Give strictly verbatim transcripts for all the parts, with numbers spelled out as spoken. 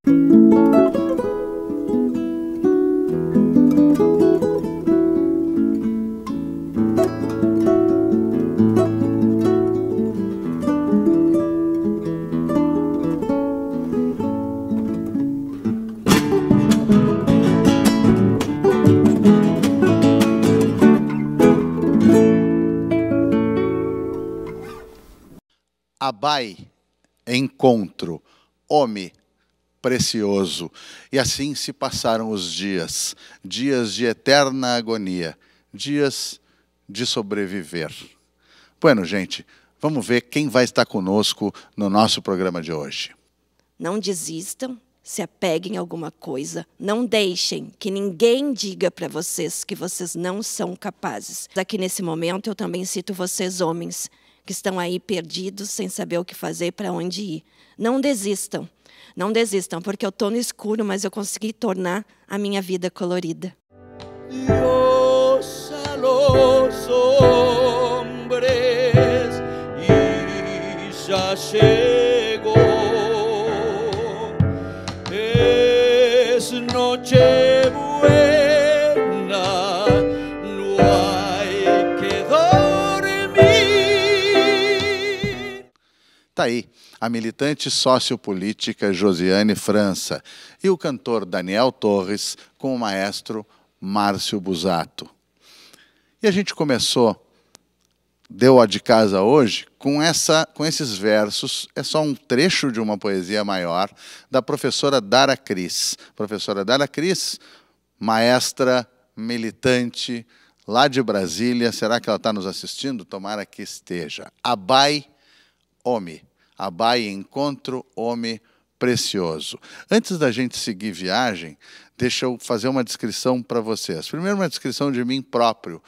Abai, encontro, homem precioso. E assim se passaram os dias, dias de eterna agonia, dias de sobreviver. Bueno, gente, vamos ver quem vai estar conosco no nosso programa de hoje. Não desistam, se apeguem a alguma coisa, não deixem que ninguém diga para vocês que vocês não são capazes. Aqui nesse momento eu também cito vocês, homens, que estão aí perdidos, sem saber o que fazer, para onde ir. Não desistam, não desistam, porque eu estou no escuro, mas eu consegui tornar a minha vida colorida. Dios a los hombres y ya llegó, es noche buena, no hay que dormir. Tá aí a militante sociopolítica Josiane França e o cantor Daniel Torres com o maestro Márcio Busato. E a gente começou, deu a de casa hoje, com, essa, com esses versos, é só um trecho de uma poesia maior, da professora Dara Cris. Professora Dara Cris, maestra, militante, lá de Brasília. Será que ela está nos assistindo? Tomara que esteja. Abai, homem. Abai, encontro, homem precioso. Antes da gente seguir viagem, deixa eu fazer uma descrição para vocês. Primeiro, uma descrição de mim próprio.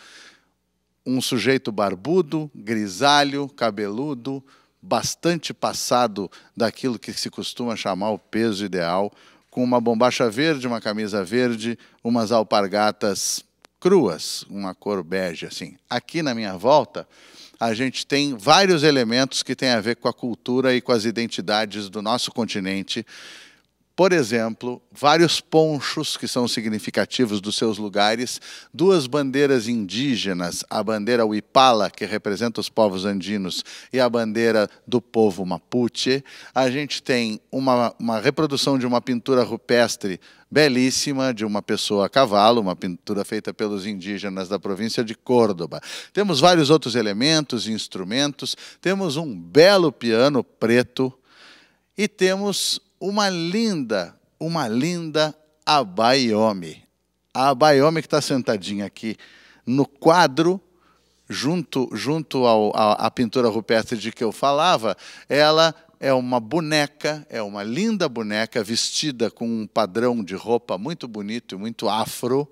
Um sujeito barbudo, grisalho, cabeludo, bastante passado daquilo que se costuma chamar o peso ideal, com uma bombacha verde, uma camisa verde, umas alpargatas cruas, uma cor bege, assim. Aqui na minha volta, a gente tem vários elementos que têm a ver com a cultura e com as identidades do nosso continente. Por exemplo, vários ponchos que são significativos dos seus lugares, duas bandeiras indígenas, a bandeira Huipala, que representa os povos andinos, e a bandeira do povo Mapuche. A gente tem uma, uma reprodução de uma pintura rupestre belíssima, de uma pessoa a cavalo, uma pintura feita pelos indígenas da província de Córdoba. Temos vários outros elementos e instrumentos, temos um belo piano preto e temos uma linda, uma linda Abaiomi. A Abaiomi que está sentadinha aqui no quadro, junto, junto ao, à, à pintura rupestre de que eu falava, ela é uma boneca, é uma linda boneca vestida com um padrão de roupa muito bonito e muito afro.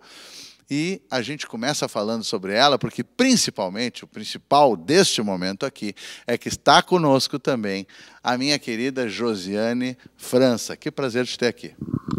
E a gente começa falando sobre ela porque, principalmente, o principal deste momento aqui é que está conosco também a minha querida Josiane França. Que prazer te ter aqui.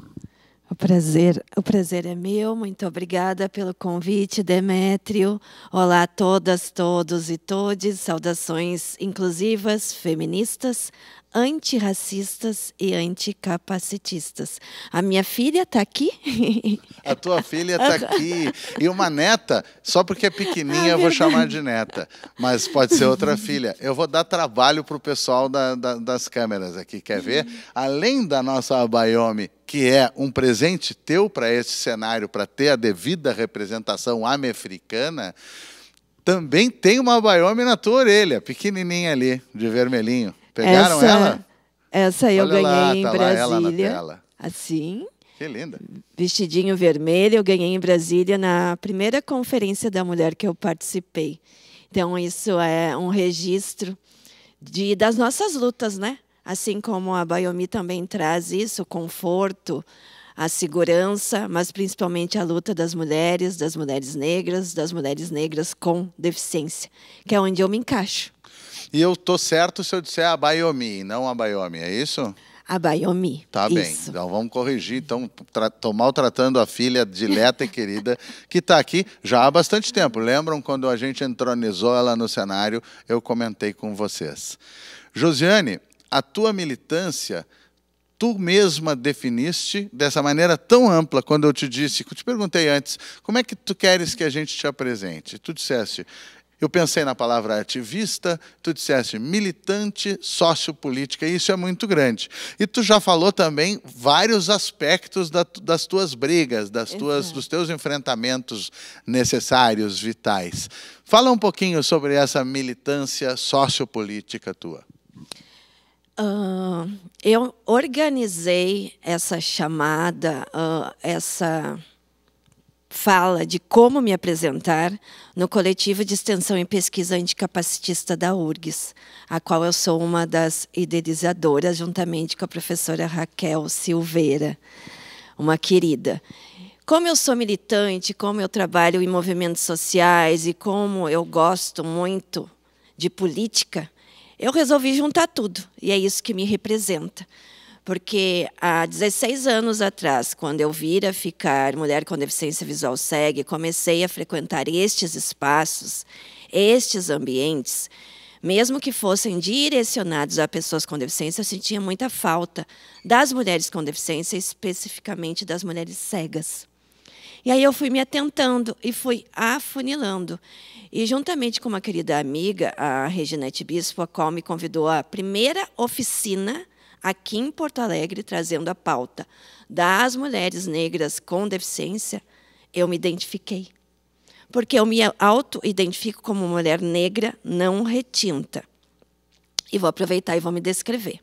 O prazer, o prazer é meu. Muito obrigada pelo convite, Demétrio. Olá a todas, todos e todes. Saudações inclusivas, feministas, antirracistas e anticapacitistas. A minha filha está aqui. A tua filha está aqui. E uma neta, só porque é pequenininha eu vou chamar de neta, mas pode ser outra filha. Eu vou dar trabalho para o pessoal da, da, das câmeras aqui. Quer ver? Além da nossa Abaiomi, que é um presente teu para esse cenário, para ter a devida representação ame-africana, também tem uma Abaiomi na tua orelha, pequenininha ali, de vermelhinho. Pegaram essa, ela? Essa eu Olha ganhei lá, em tá lá Brasília. ela na tela. Assim. Que linda. Vestidinho vermelho, eu ganhei em Brasília na primeira conferência da mulher que eu participei. Então, isso é um registro de, das nossas lutas, né? Assim como a Abaiomi também traz isso, o conforto, a segurança, mas principalmente a luta das mulheres, das mulheres negras, das mulheres negras com deficiência, que é onde eu me encaixo. E eu tô certo se eu disser Abaiomi, não Abaiomi, é isso? Abaiomi. Tá bem, isso. então vamos corrigir. Então, estou maltratando a filha dileta e querida, que está aqui já há bastante tempo. Lembram quando a gente entronizou ela no cenário, eu comentei com vocês. Josiane, a tua militância tu mesma definiste dessa maneira tão ampla, quando eu te disse, eu te perguntei antes, como é que tu queres que a gente te apresente? Tu disseste, eu pensei na palavra ativista, tu disseste militante sociopolítica, e isso é muito grande. E tu já falou também vários aspectos da, das tuas brigas, das tuas, dos teus enfrentamentos necessários, vitais. Fala um pouquinho sobre essa militância sociopolítica tua. Uh, eu organizei essa chamada, uh, essa fala de como me apresentar no coletivo de extensão e pesquisa anticapacitista da U R G S, a qual eu sou uma das idealizadoras, juntamente com a professora Raquel Silveira, uma querida. Como eu sou militante, como eu trabalho em movimentos sociais e como eu gosto muito de política, eu resolvi juntar tudo, e é isso que me representa. Porque há dezesseis anos atrás, quando eu vira ficar mulher com deficiência visual cega, comecei a frequentar estes espaços, estes ambientes, mesmo que fossem direcionados a pessoas com deficiência, eu sentia muita falta das mulheres com deficiência, especificamente das mulheres cegas. E aí eu fui me atentando e fui afunilando. E juntamente com uma querida amiga, a Reginete Bispo, a qual me convidou à primeira oficina aqui em Porto Alegre, trazendo a pauta das mulheres negras com deficiência, eu me identifiquei. Porque eu me auto-identifico como mulher negra não retinta. E vou aproveitar e vou me descrever.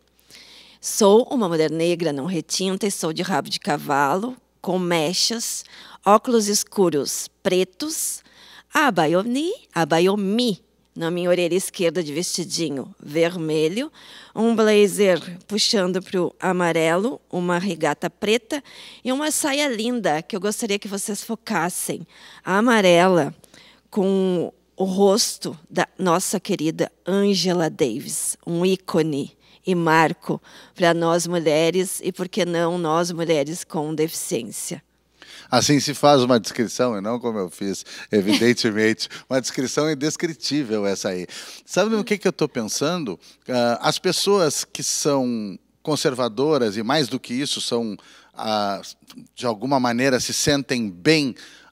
Sou uma mulher negra não retinta e sou de rabo de cavalo, com mechas, óculos escuros pretos, abaioni, abaiomi, na minha orelha esquerda de vestidinho vermelho, um blazer puxando para o amarelo, uma regata preta e uma saia linda, que eu gostaria que vocês focassem, amarela, com o rosto da nossa querida Angela Davis, um ícone e marco para nós mulheres e, por que não, nós mulheres com deficiência. Assim se faz uma descrição, e não como eu fiz, evidentemente, uma descrição indescritível essa aí. Sabe no que, que eu estou pensando? Uh, as pessoas que são conservadoras, e mais do que isso, são, uh, de alguma maneira, se sentem bem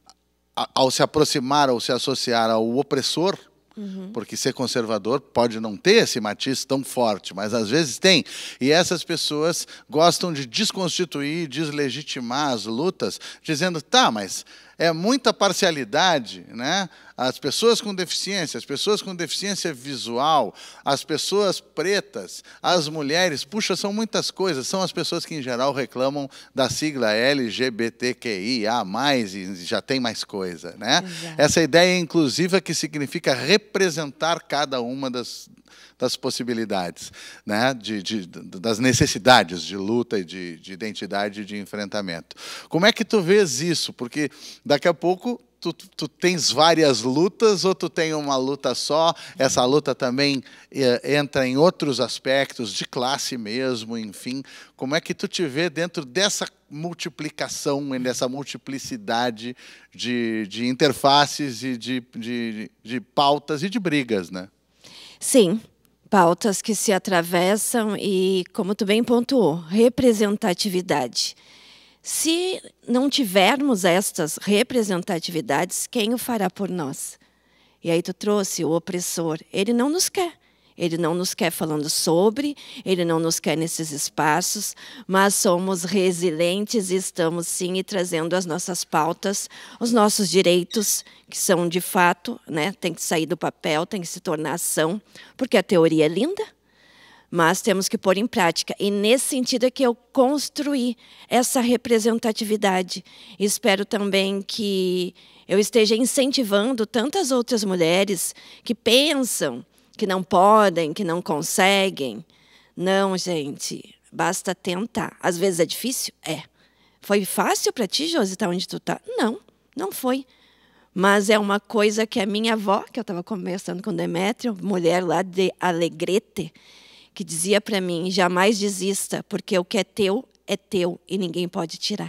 ao se aproximar ou se associar ao opressor, uhum. Porque ser conservador pode não ter esse matiz tão forte, mas às vezes tem. E essas pessoas gostam de desconstituir, deslegitimar as lutas, dizendo, tá, mas é muita parcialidade, né? As pessoas com deficiência, as pessoas com deficiência visual, as pessoas pretas, as mulheres, puxa, são muitas coisas, são as pessoas que em geral reclamam da sigla L G B T Q I A mais, e já tem mais coisa, né? Exato. Essa ideia inclusiva que significa representar cada uma das, das possibilidades, né? de, de, das necessidades de luta e de, de identidade e de enfrentamento. Como é que tu vês isso? Porque daqui a pouco Tu, tu tens várias lutas ou tu tem uma luta só? Essa luta também é, entra em outros aspectos, de classe mesmo, enfim. Como é que tu te vê dentro dessa multiplicação, dessa multiplicidade de, de interfaces e de, de, de pautas e de brigas, né? Sim, pautas que se atravessam e, como tu bem pontuou, representatividade. Se não tivermos estas representatividades, quem o fará por nós? E aí tu trouxe o opressor. Ele não nos quer. Ele não nos quer falando sobre, ele não nos quer nesses espaços, mas somos resilientes e estamos, sim, e trazendo as nossas pautas, os nossos direitos, que são, de fato, né, tem que sair do papel, tem que se tornar ação, porque a teoria é linda, mas temos que pôr em prática. E nesse sentido é que eu construí essa representatividade. Espero também que eu esteja incentivando tantas outras mulheres que pensam que não podem, que não conseguem. Não, gente, basta tentar. Às vezes é difícil? É. Foi fácil para ti, Josi, estar onde tu está? Não, não foi. Mas é uma coisa que a minha avó, que eu estava conversando com Demétrio, mulher lá de Alegrete, que dizia para mim, jamais desista, porque o que é teu, é teu e ninguém pode tirar.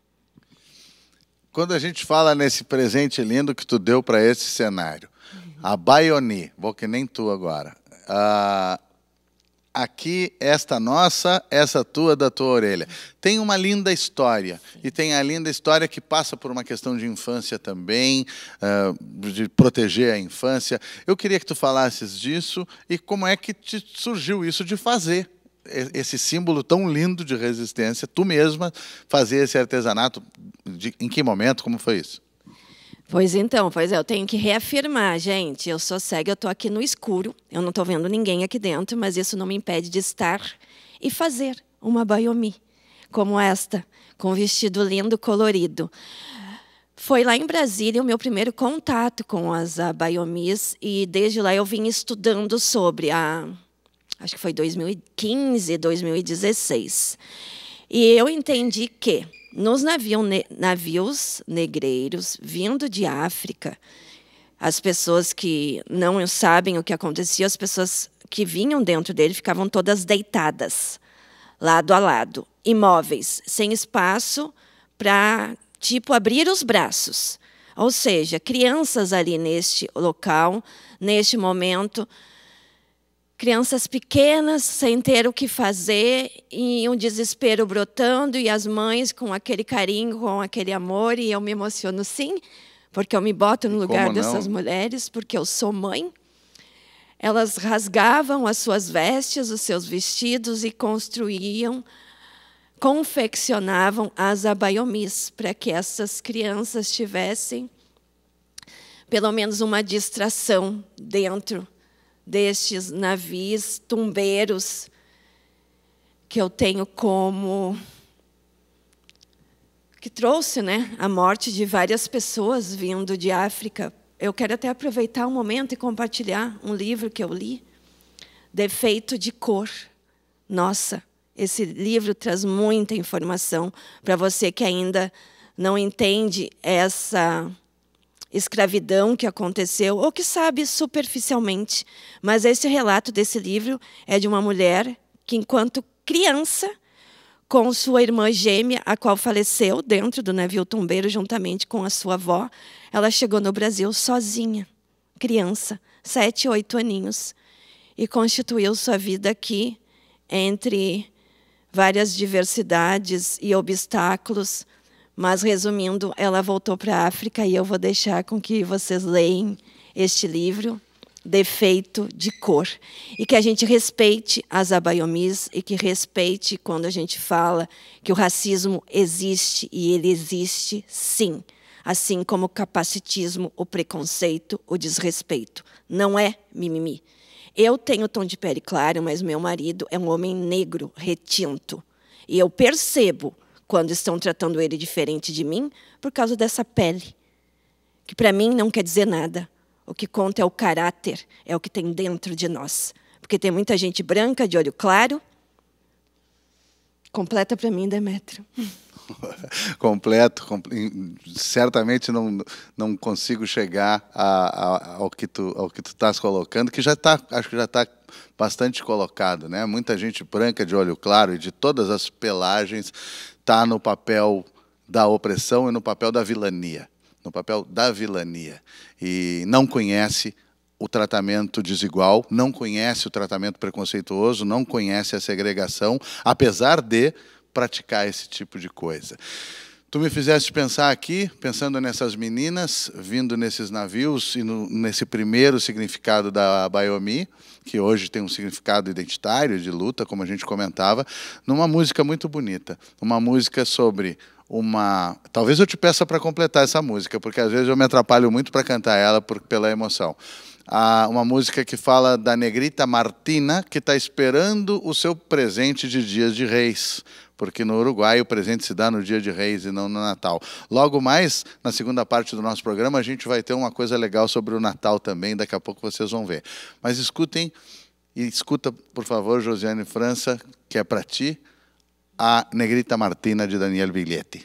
Quando a gente fala nesse presente lindo que tu deu para esse cenário, uhum. A Baioni, vou que nem tu agora, uh, aqui, esta nossa, essa tua, da tua orelha. Tem uma linda história, e tem a linda história que passa por uma questão de infância também, uh, de proteger a infância. Eu queria que tu falasses disso e como é que te surgiu isso de fazer esse símbolo tão lindo de resistência, tu mesma fazer esse artesanato. De, em que momento, como foi isso? Pois então, pois é, eu tenho que reafirmar, gente, eu sou cega, eu estou aqui no escuro, eu não estou vendo ninguém aqui dentro, mas isso não me impede de estar e fazer uma baiomi como esta, com um vestido lindo, colorido. Foi lá em Brasília o meu primeiro contato com as baiomis, e desde lá eu vim estudando sobre, a, acho que foi dois mil e quinze, dois mil e dezesseis. E eu entendi que nos navios, navios negreiros, vindo de África, as pessoas que não sabem o que acontecia, as pessoas que vinham dentro dele ficavam todas deitadas, lado a lado, imóveis, sem espaço para, tipo, abrir os braços. Ou seja, crianças ali neste local, neste momento, crianças pequenas, sem ter o que fazer, e um desespero brotando, e as mães com aquele carinho, com aquele amor, e eu me emociono sim, porque eu me boto no lugar dessas mulheres, porque eu sou mãe. Elas rasgavam as suas vestes, os seus vestidos, e construíam, confeccionavam as abaiomis, para que essas crianças tivessem pelo menos uma distração dentro destes navios tumbeiros que eu tenho como que trouxe, né, a morte de várias pessoas vindo de África. Eu quero até aproveitar um momento e compartilhar um livro que eu li, Defeito de Cor. Nossa, esse livro traz muita informação para você que ainda não entende essa escravidão que aconteceu, ou que sabe superficialmente. Mas esse relato desse livro é de uma mulher que, enquanto criança, com sua irmã gêmea, a qual faleceu dentro do navio tumbeiro, juntamente com a sua avó, ela chegou no Brasil sozinha, criança, sete, oito aninhos, e constituiu sua vida aqui, entre várias diversidades e obstáculos. Mas, resumindo, ela voltou para a África, e eu vou deixar com que vocês leiam este livro, Defeito de Cor. E que a gente respeite as abaiomis, e que respeite quando a gente fala que o racismo existe, e ele existe sim. Assim como o capacitismo, o preconceito, o desrespeito. Não é mimimi. Eu tenho tom de pele claro, mas meu marido é um homem negro, retinto. E eu percebo quando estão tratando ele diferente de mim, por causa dessa pele, que para mim não quer dizer nada. O que conta é o caráter, é o que tem dentro de nós. Porque tem muita gente branca, de olho claro. Completa para mim, Demétrio. Completo, certamente não, não consigo chegar a, a, ao que tu ao que tu estás colocando, que já tá, acho que já está bastante colocado, né? Muita gente branca de olho claro e de todas as pelagens está no papel da opressão e no papel da vilania, no papel da vilania, e não conhece o tratamento desigual, não conhece o tratamento preconceituoso, não conhece a segregação, apesar de praticar esse tipo de coisa. Tu me fizeste pensar aqui, pensando nessas meninas, vindo nesses navios, e no, nesse primeiro significado da baiomi, que hoje tem um significado identitário, de luta, como a gente comentava, numa música muito bonita. Uma música sobre uma... Talvez eu te peça para completar essa música, porque às vezes eu me atrapalho muito para cantar ela por, pela emoção. Ah, uma música que fala da negrita Martina, que está esperando o seu presente de Dias de Reis, porque no Uruguai o presente se dá no Dia de Reis e não no Natal. Logo mais, na segunda parte do nosso programa, a gente vai ter uma coisa legal sobre o Natal também, daqui a pouco vocês vão ver. Mas escutem, e escuta, por favor, Josiane França, que é para ti, a Negrita Martina, de Daniel Biglietti.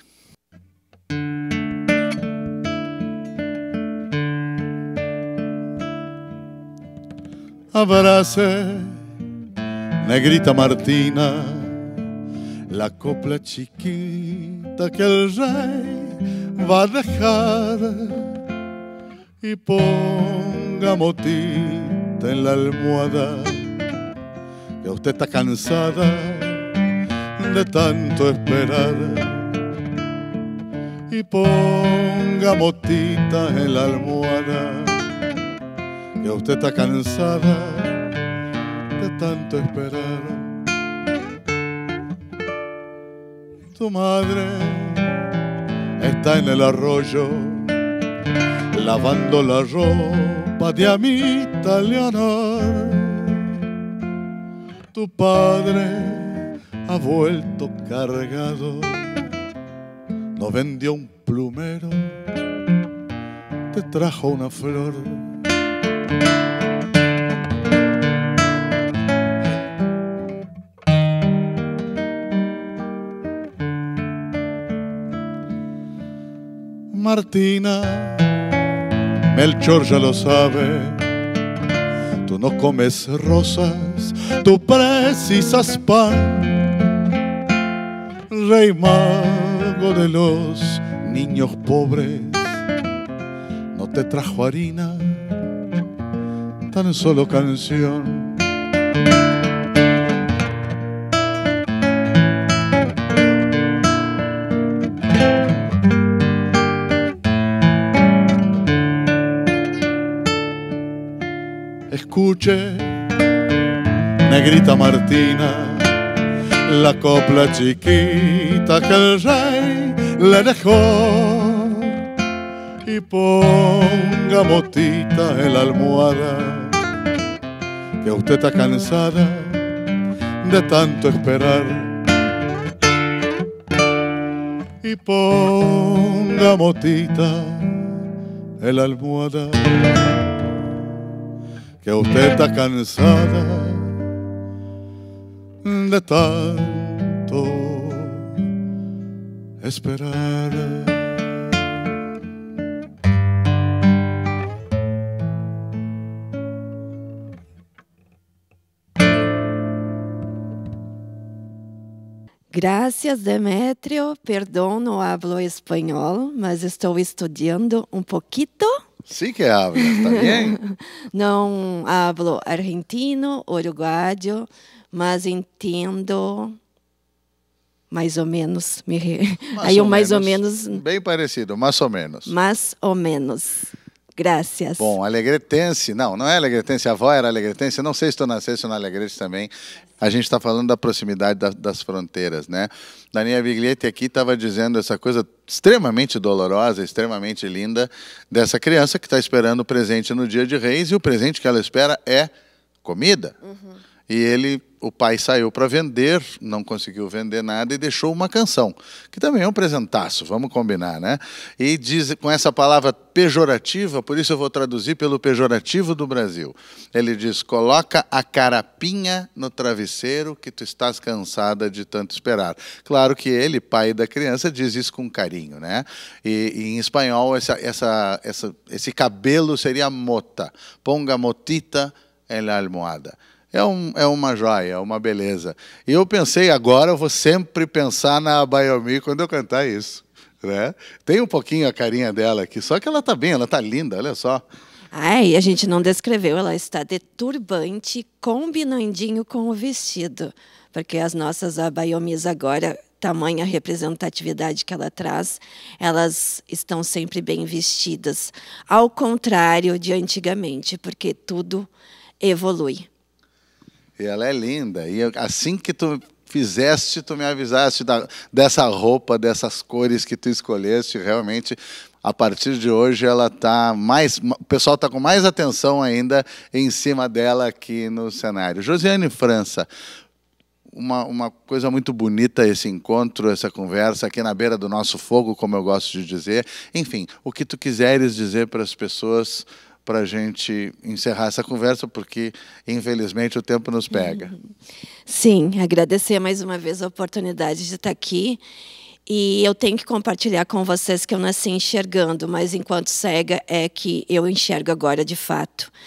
Abrace, Negrita Martina, la copla chiquita que el rey va a dejar, y ponga motita en la almohada que usted está cansada de tanto esperar. Y ponga motita en la almohada, que usted está cansada de tanto esperar. Tu madre está en el arroyo lavando la ropa de Amita Leonor. Tu padre ha vuelto cargado, no vendió un plumero, te trajo una flor. Martina, Melchor ya lo sabe, tú no comes rosas, tú precisas pan. Rey mago de los niños pobres, no te trajo harina, tan solo canción. Escuche, negrita Martina, la copla chiquita que el rey le dejó, y ponga motita en la almohada, que usted está cansada de tanto esperar. Y ponga motita en la almohada, que usted está cansada de tanto esperar. Gracias, Demétrio. Perdão, não hablo espanhol, mas estou estudando um pouquito. Sí que hablas, está bien. Não hablo argentino, uruguaio, mas entendo mais ou menos. Aí o mais ou menos. Bem parecido, mais ou menos. Mais ou menos. Graças. Bom, alegretense, não, não é alegretense, a avó era alegretense, não sei se tu nascesse no Alegrete também. A gente está falando da proximidade das, das fronteiras, né? Daniela Biglietti aqui estava dizendo essa coisa extremamente dolorosa, extremamente linda, dessa criança que está esperando o presente no Dia de Reis, e o presente que ela espera é comida. Uhum. E ele, o pai saiu para vender, não conseguiu vender nada e deixou uma canção, que também é um presentaço, vamos combinar, né? E diz com essa palavra pejorativa, por isso eu vou traduzir pelo pejorativo do Brasil. Ele diz: coloca a carapinha no travesseiro que tu estás cansada de tanto esperar. Claro que ele, pai da criança, diz isso com carinho, né? E, e em espanhol essa, essa, essa, esse cabelo seria mota. Ponga motita en la almohada. É, um, é uma joia, é uma beleza. E eu pensei, agora eu vou sempre pensar na Abayomi quando eu cantar isso, né? Tem um pouquinho a carinha dela aqui, só que ela está bem, ela está linda, olha só. Ai, a gente não descreveu, ela está de turbante, combinandinho com o vestido, porque as nossas Abayomis agora, tamanha representatividade que ela traz, elas estão sempre bem vestidas, ao contrário de antigamente, porque tudo evolui. E ela é linda. E eu, assim que tu fizeste, tu me avisaste da, dessa roupa, dessas cores que tu escolheste, realmente, a partir de hoje, ela tá mais, o pessoal está com mais atenção ainda em cima dela aqui no cenário. Josiane França, uma, uma coisa muito bonita esse encontro, essa conversa aqui na beira do nosso fogo, como eu gosto de dizer. Enfim, o que tu quiseres dizer para as pessoas, para a gente encerrar essa conversa, porque, infelizmente, o tempo nos pega. Sim, agradecer mais uma vez a oportunidade de estar aqui. E eu tenho que compartilhar com vocês que eu nasci enxergando, mas enquanto cega é que eu enxergo agora de fato.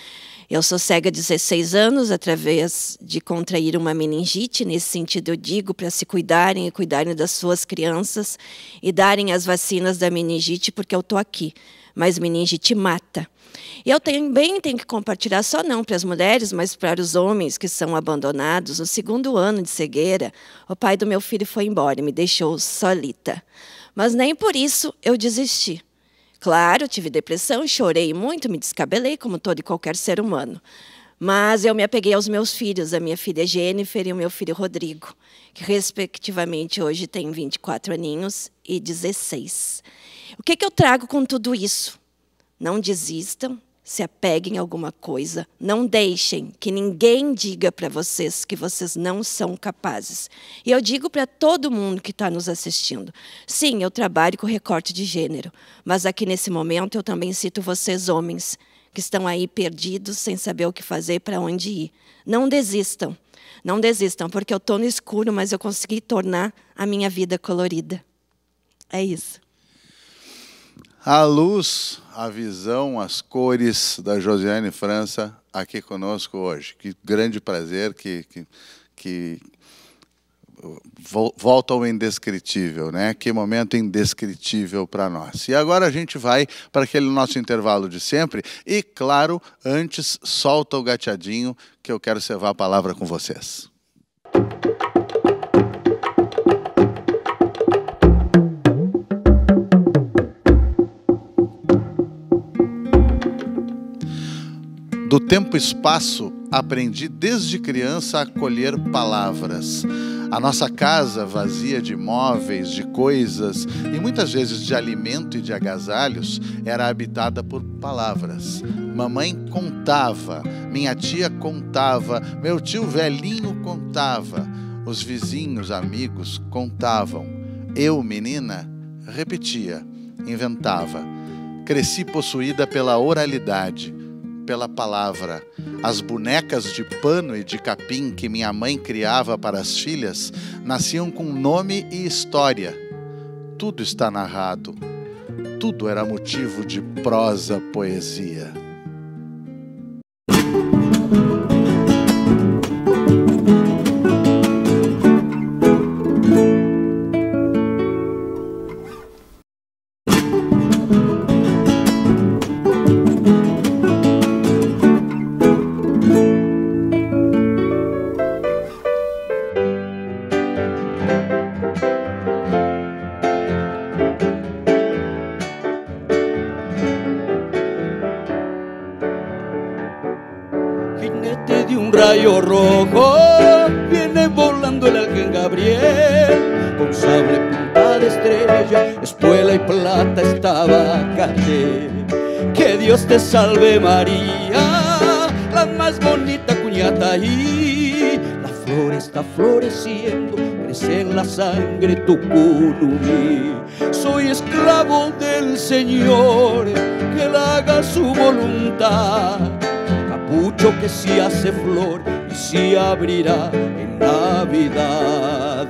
Eu sou cega há dezesseis anos, através de contrair uma meningite. Nesse sentido, eu digo para se cuidarem e cuidarem das suas crianças e darem as vacinas da meningite, porque eu estou aqui. Mas meningite mata. E eu também tenho que compartilhar, só não para as mulheres, mas para os homens que são abandonados. No segundo ano de cegueira, o pai do meu filho foi embora e me deixou solita. Mas nem por isso eu desisti. Claro, tive depressão, chorei muito, me descabelei, como todo e qualquer ser humano. Mas eu me apeguei aos meus filhos, a minha filha Jennifer e o meu filho Rodrigo, que respectivamente hoje têm vinte e quatro aninhos e dezesseis. O que que eu trago com tudo isso? Não desistam, se apeguem a alguma coisa, não deixem que ninguém diga para vocês que vocês não são capazes. E eu digo para todo mundo que está nos assistindo, sim, eu trabalho com recorte de gênero, mas aqui nesse momento eu também cito vocês, homens, que estão aí perdidos, sem saber o que fazer, para onde ir. Não desistam, não desistam, porque eu estou no escuro, mas eu consegui tornar a minha vida colorida. É isso. A luz, a visão, as cores da Josiane França aqui conosco hoje. Que grande prazer, que, que, que volta ao indescritível, né? Que momento indescritível para nós. E agora a gente vai para aquele nosso intervalo de sempre. E, claro, antes, solta o gateadinho, que eu quero cevar a palavra com vocês. Do tempo e espaço, aprendi desde criança a colher palavras. A nossa casa, vazia de móveis, de coisas e muitas vezes de alimento e de agasalhos, era habitada por palavras. Mamãe contava, minha tia contava, meu tio velhinho contava, os vizinhos, amigos contavam. Eu, menina, repetia, inventava. Cresci possuída pela oralidade, pela palavra. As bonecas de pano e de capim que minha mãe criava para as filhas nasciam com nome e história. Tudo está narrado. Tudo era motivo de prosa, poesia. Rayo rojo, viene volando el Arcángel Gabriel, con sable punta de estrella, espuela y plata estaba Cartel. Que Dios te salve María, la más bonita cuñata ahí. La flor está floreciendo, crece en la sangre tu curumí. Soy esclavo del Señor, que Él haga su voluntad. Capucho que sí hace flor y sí abrirá en Navidad.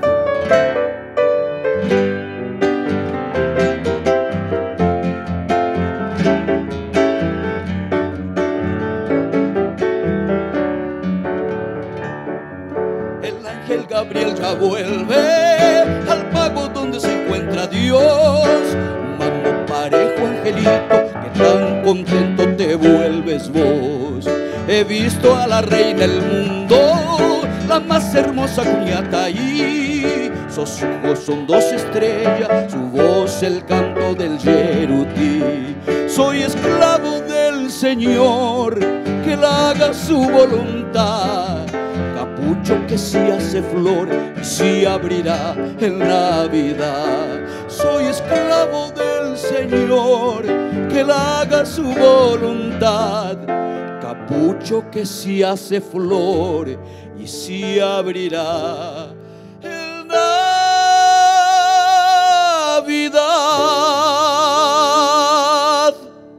El ángel Gabriel ya vuelve al pago donde se encuentra Dios. Mamo parejo, angelito, que tan contento te vuelves vos. He visto a la reina del mundo, la más hermosa cuñata ahí. Sus ojos son dos estrellas, su voz el canto del yerutí. Soy esclavo del Señor, que Él haga su voluntad. Capucho que sí hace flor y sí abrirá en Navidad. Soy esclavo del Señor, que Él haga su voluntad. Capucho que sí hace flor y sí abrirá en Navidad.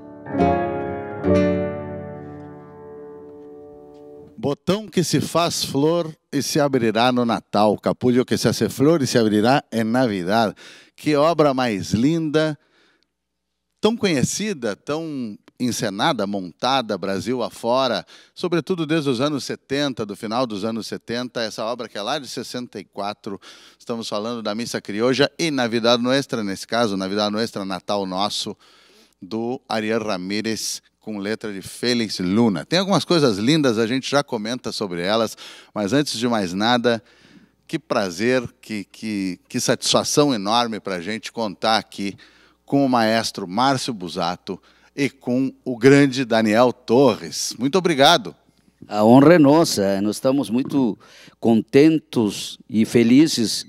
Botão que se faz flor e se abrirá no Natal. Capullo que se hace flor e se abrirá em Navidad. Que obra mais linda, tão conhecida, tão encenada, montada, Brasil afora, sobretudo desde os anos setenta, do final dos anos setenta, essa obra que é lá de sessenta e quatro, estamos falando da Missa Criolla e Navidad Nuestra, nesse caso, Navidad Nuestra, Natal Nosso, do Ariel Ramírez, com letra de Félix Luna. Tem algumas coisas lindas, a gente já comenta sobre elas, mas antes de mais nada, que prazer, que, que, que satisfação enorme para a gente contar aqui com o maestro Márcio Busato e com o grande Daniel Torres. Muito obrigado. A honra é nossa, nós estamos muito contentos e felizes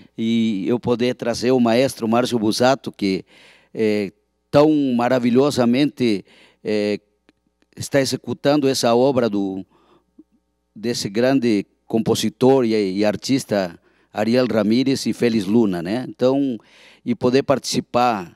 e eu poder trazer o maestro Márcio Busato, que é, tão maravilhosamente é, está executando essa obra do, desse grande compositor e, e artista Ariel Ramírez e Félix Luna, né? Então, e poder participar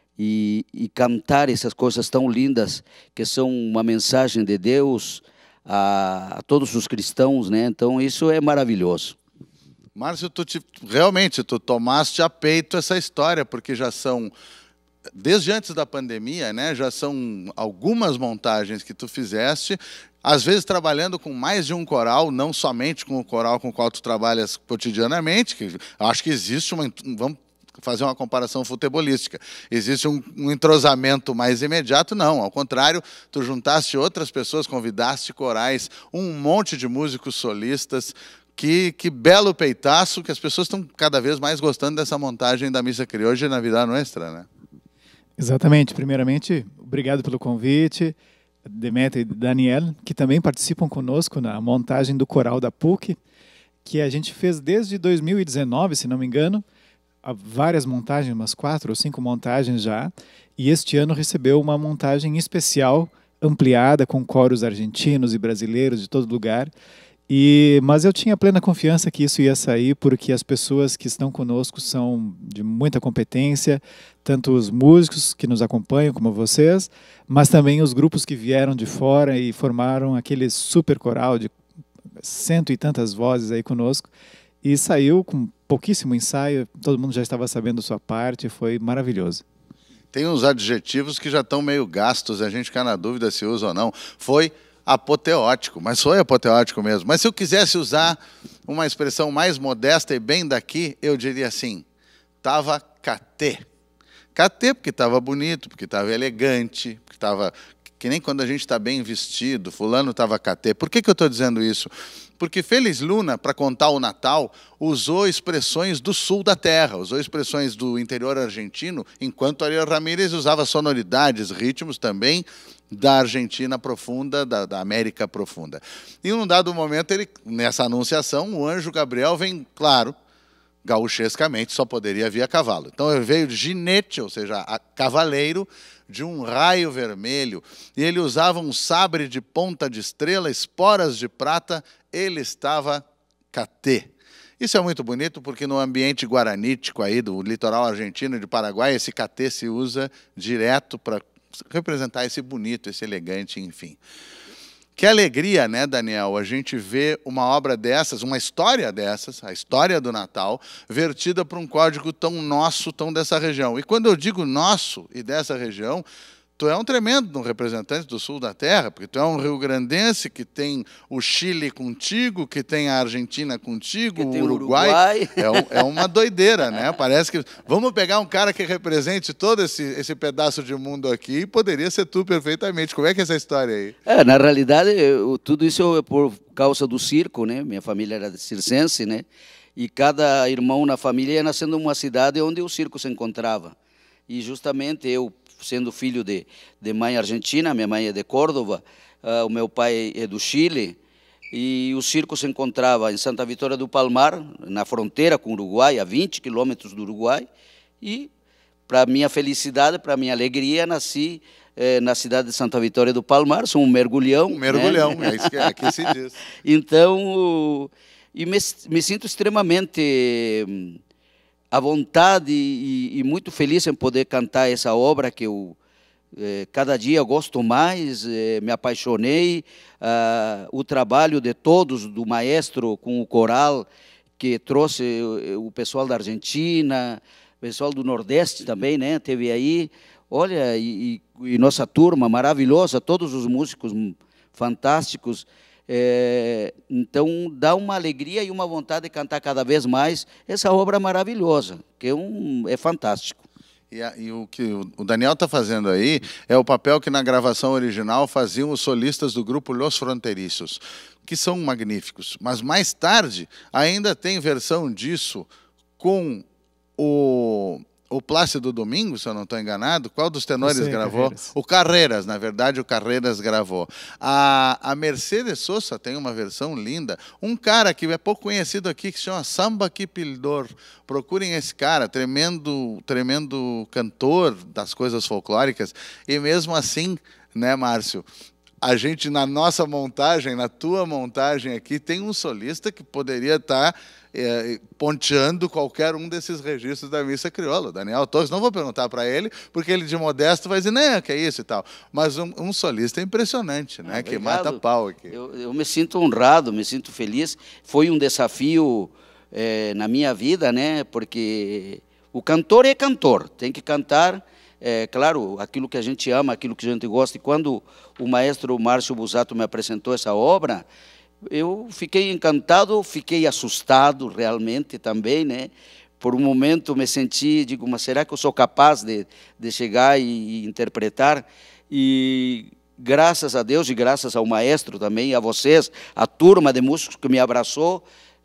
e, e cantar essas coisas tão lindas que são uma mensagem de Deus a, a todos os cristãos, né? Então, isso é maravilhoso. Márcio, tu te, realmente, tu tomaste a peito essa história, porque já são, desde antes da pandemia, né, já são algumas montagens que tu fizeste, às vezes trabalhando com mais de um coral, não somente com o coral com o qual tu trabalhas cotidianamente, que acho que existe uma, vamos fazer uma comparação futebolística, existe um, um entrosamento mais imediato, não, ao contrário, tu juntaste outras pessoas, convidaste corais, um monte de músicos solistas. Que, que belo peitaço, que as pessoas estão cada vez mais gostando dessa montagem da Missa Criolla e Navidad Nuestra, né? Exatamente. Primeiramente, obrigado pelo convite, Demetrio e Daniel, que também participam conosco na montagem do coral da P U C, que a gente fez desde dois mil e dezenove, se não me engano, há várias montagens, umas quatro ou cinco montagens já, e este ano recebeu uma montagem especial, ampliada, com coros argentinos e brasileiros de todo lugar. E, mas eu tinha plena confiança que isso ia sair, porque as pessoas que estão conosco são de muita competência, tanto os músicos que nos acompanham, como vocês, mas também os grupos que vieram de fora e formaram aquele super coral de cento e tantas vozes aí conosco. E saiu com pouquíssimo ensaio, todo mundo já estava sabendo sua parte, foi maravilhoso. Tem uns adjetivos que já estão meio gastos, a gente fica na dúvida se usa ou não. Foi apoteótico, mas foi apoteótico mesmo. Mas se eu quisesse usar uma expressão mais modesta e bem daqui, eu diria assim, estava catê. Catê porque estava bonito, porque estava elegante, porque estava... Que nem quando a gente está bem vestido, fulano estava catê. Por que, que eu estou dizendo isso? Porque Félix Luna, para contar o Natal, usou expressões do sul da terra, usou expressões do interior argentino, enquanto Ariel Ramírez usava sonoridades, ritmos também da Argentina profunda, da, da América profunda. E num dado momento, ele, nessa anunciação, o anjo Gabriel vem, claro, gauchescamente, só poderia vir a cavalo. Então ele veio de ginete, ou seja, a cavaleiro, de um raio vermelho, e ele usava um sabre de ponta de estrela, esporas de prata, ele estava catê. Isso é muito bonito porque no ambiente guaranítico aí do litoral argentino e de Paraguai, esse catê se usa direto para representar esse bonito, esse elegante, enfim. Que alegria, né, Daniel, a gente vê uma obra dessas, uma história dessas, a história do Natal, vertida para um código tão nosso, tão dessa região. E quando eu digo nosso e dessa região, tu é um tremendo representante do sul da terra, porque tu é um rio-grandense que tem o Chile contigo, que tem a Argentina contigo, o Uruguai. Uruguai. É, um, é uma doideira, né? Parece que vamos pegar um cara que represente todo esse, esse pedaço de mundo aqui e poderia ser tu perfeitamente. Como é que é essa história aí? É, na realidade, eu, tudo isso é por causa do circo, né? Minha família era circense, né? E cada irmão na família ia nascendo numa cidade onde o circo se encontrava. E justamente eu, sendo filho de, de mãe argentina, minha mãe é de Córdoba, uh, o meu pai é do Chile, e o circo se encontrava em Santa Vitória do Palmar, na fronteira com o Uruguai, a vinte quilômetros do Uruguai, e, para minha felicidade, para minha alegria, nasci eh, na cidade de Santa Vitória do Palmar, sou um mergulhão. Um mergulhão, né? É isso que aqui se diz. Então, e me, me sinto extremamente à vontade e, e muito feliz em poder cantar essa obra que eu eh, cada dia gosto mais, eh, me apaixonei, ah, o trabalho de todos, do maestro com o coral, que trouxe o, o pessoal da Argentina, o pessoal do Nordeste também, né? Teve aí olha, e, e nossa turma maravilhosa, todos os músicos fantásticos. É, então dá uma alegria e uma vontade de cantar cada vez mais essa obra maravilhosa, que é, um, é fantástico. E, a, e o que o Daniel está fazendo aí é o papel que na gravação original faziam os solistas do grupo Los Fronterizos, que são magníficos. Mas mais tarde ainda tem versão disso com o... o Plácido Domingo, se eu não estou enganado. Qual dos tenores José gravou? Carreiras. O Carreiras, na verdade, o Carreiras gravou. A, a Mercedes Sosa tem uma versão linda. Um cara que é pouco conhecido aqui, que se chama Samba Kipildor. Procurem esse cara, tremendo, tremendo cantor das coisas folclóricas. E mesmo assim, né, Márcio? A gente, na nossa montagem, na tua montagem aqui, tem um solista que poderia estar é, ponteando qualquer um desses registros da missa crioula. Daniel Torres, não vou perguntar para ele, porque ele de modesto vai dizer, não, que é isso e tal. Mas um, um solista impressionante, né? Ah, que mata pau aqui. Eu, eu me sinto honrado, me sinto feliz. Foi um desafio é, na minha vida, né? Porque o cantor é cantor, tem que cantar. É claro, aquilo que a gente ama, aquilo que a gente gosta. E quando o maestro Márcio Busato me apresentou essa obra, eu fiquei encantado, fiquei assustado realmente também, né? Por um momento me senti, digo, mas será que eu sou capaz de, de chegar e, e interpretar? E graças a Deus e graças ao maestro também, a vocês, a turma de músicos que me abraçou,